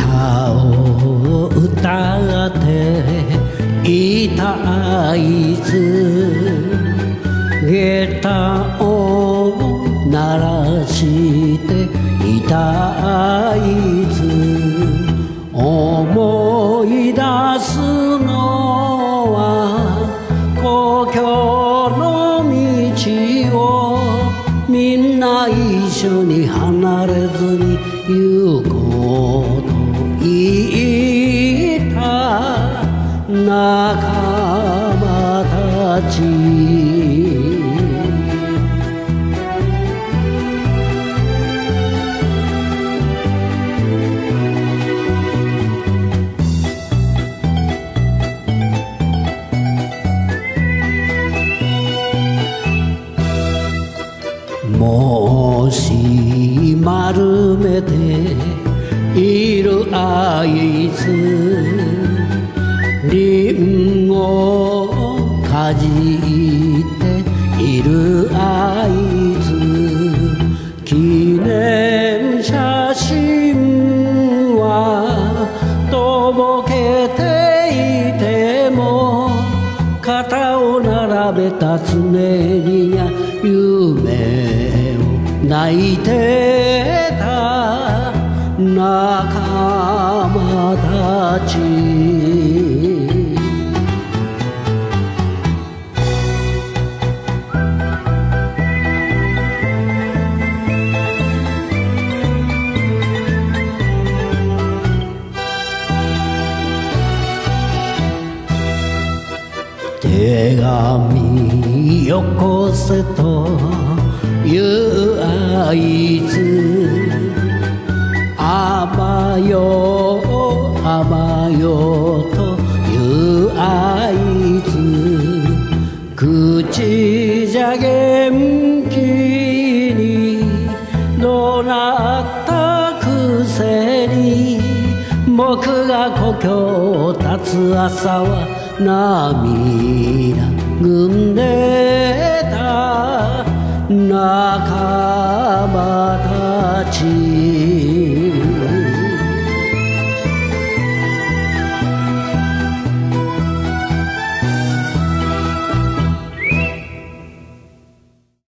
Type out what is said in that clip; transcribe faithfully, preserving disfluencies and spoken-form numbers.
歌を歌っていたいつ下駄を鳴らしていたいつ思い出すのは故郷の道をみんな一緒に離れずに行こうと言った仲間たちもし丸めているあいつリンゴをかじっているあいつ記念写真はとぼけていても肩を並べた常にや夢を泣いてた仲間たち手紙よこせというあいつあばよあばよというあいつ口じゃ元気に怒鳴ったくせに僕が故郷を立つ朝は涙ぐんでた仲間たち